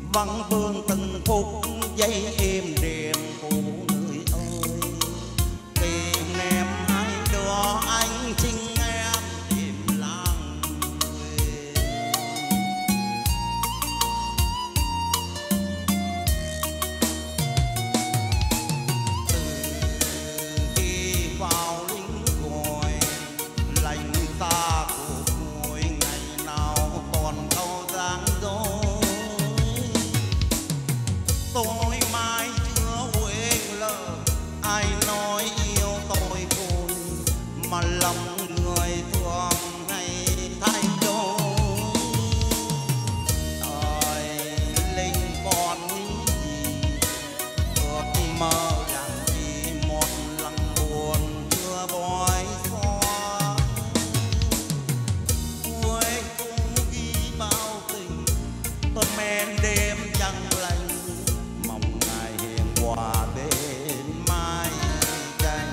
văn vương từng phút giây êm đềm phụ người ơi. Tìm em hai đứa anh chính em tìm làng quê. Từ khi vào lính gọi lành ta cuộc vui ngày nào còn câu dáng dối. Tôi mãi chưa quên lỡ ai nói yêu tôi khôn mà lòng người thường hay thay đổi. Đời linh còn nghĩ gì ước mơ làm gì một lần buồn chưa bói xóa. Cuối cùng ghi bao tình tôi men đêm chẳng lành mong ngày hiền hòa bên mai canh.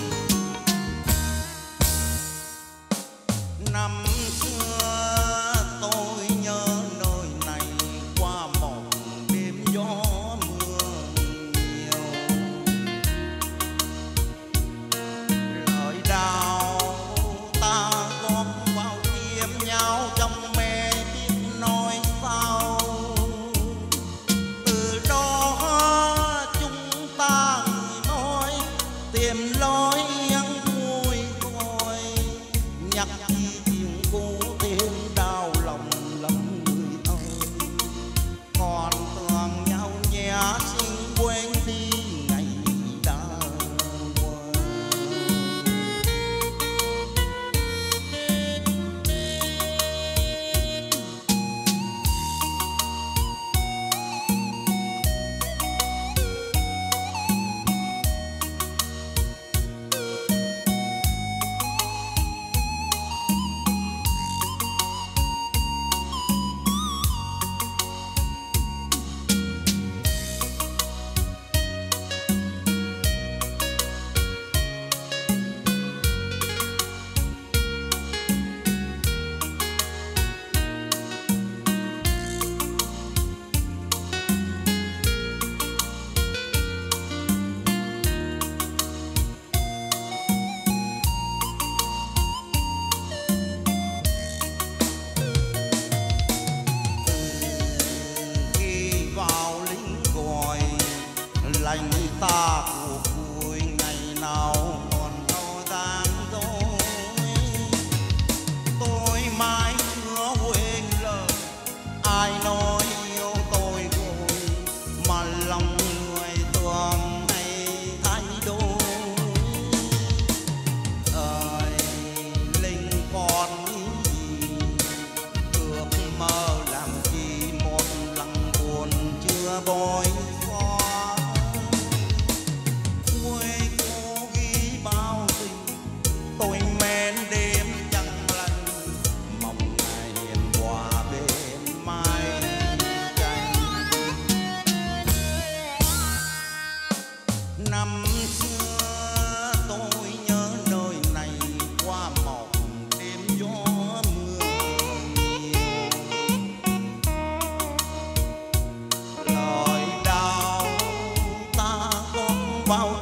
Năm xưa tôi nhớ nơi này qua một đêm gió mưa nhiều. Lời đào ta góp vào tim nhau trong mê biết nói sao. Từ đó chúng ta nói tìm lối yên vui thôi. Nhắc đi chuyện cũ thêm đau lòng lắm người ơi. Còn tưởng nhau nhé xin quên đi ngày đã qua. Lành ta cuộc vui ngày nào còn đâu dáng dối. Tôi mãi chưa quên lời ai nói yêu tôi rồi mà lòng người thường hay thay đổi. Ơi linh còn nghĩ gì ước mơ làm chi một lần buồn chưa bói xóa. Tôi men đêm chẳng lành mong ngày hiền hòa bên mai canh. Năm xưa tôi nhớ nơi này qua một đêm gió mưa nhiều. Lời đau ta góp vào